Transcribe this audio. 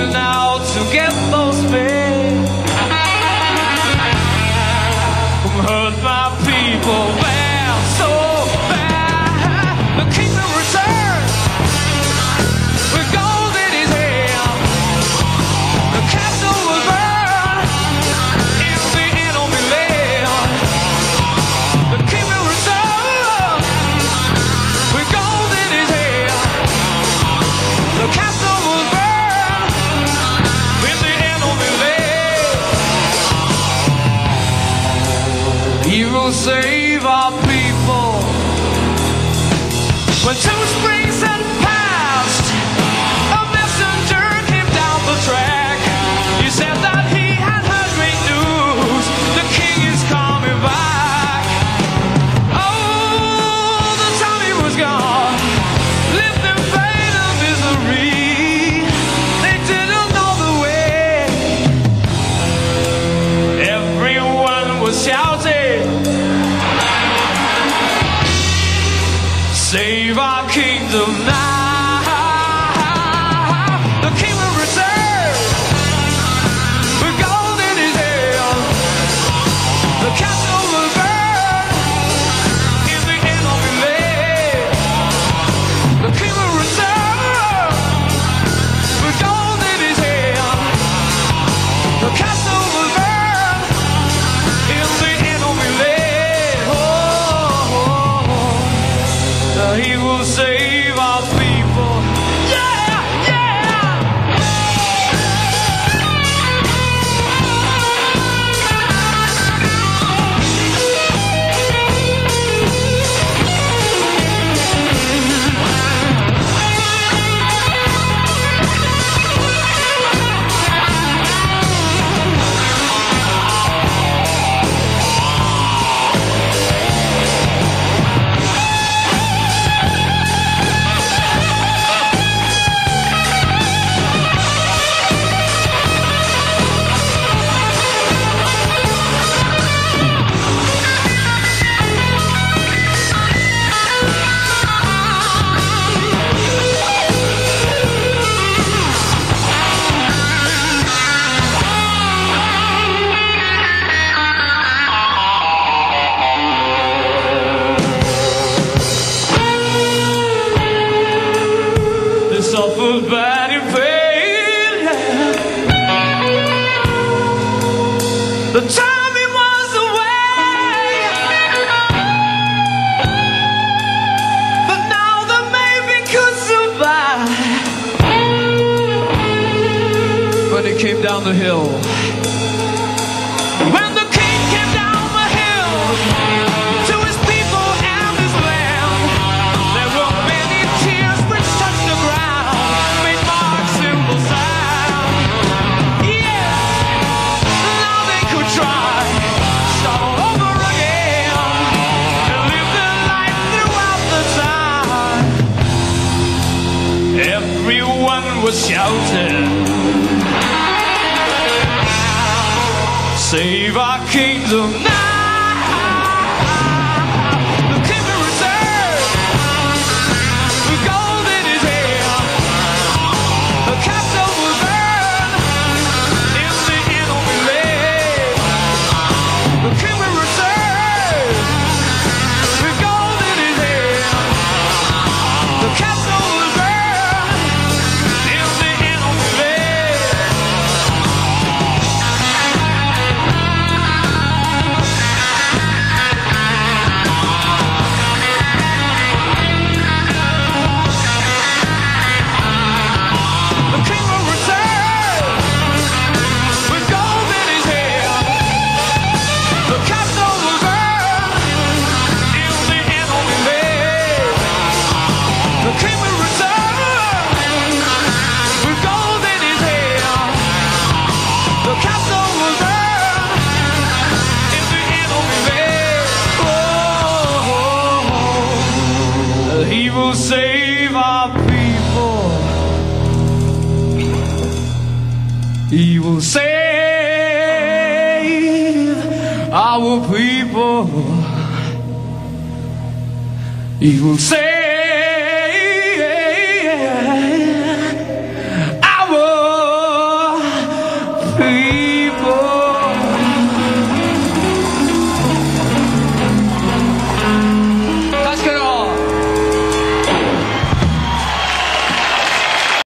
going out to get those paid. Hurt my people bad, so bad. The kingdom returns with gold in his hand. The castle will burn in the enemy land. The kingdom returns with gold in his hand. The castle will burn in the enemy land. He will save our people. When 2 springs had passed, a messenger came down the track. He said that he had heard great news. The king is coming back. Oh, the time he was gone, lived in pain and misery. They didn't know the way. Everyone was shouting, save our kingdom now. The king will return with gold in his hand. The castle will burn in the enemy land. The king will return with gold in his hand. The castle will burn in the enemy land. He will save our people. Yeah, yeah. Suffered bad in pain. The time he was away, but now that maybe could survive. When he came down the hill, when the king came down the hill to his people and his land, there were many tears which touched the ground. Everyone was shouting, save our kingdom now. The king will return with gold in his hand. The castle will burn in the enemy land. The king will return with gold in his hand. The castle will burn. He will save our people. He will save our people. He will save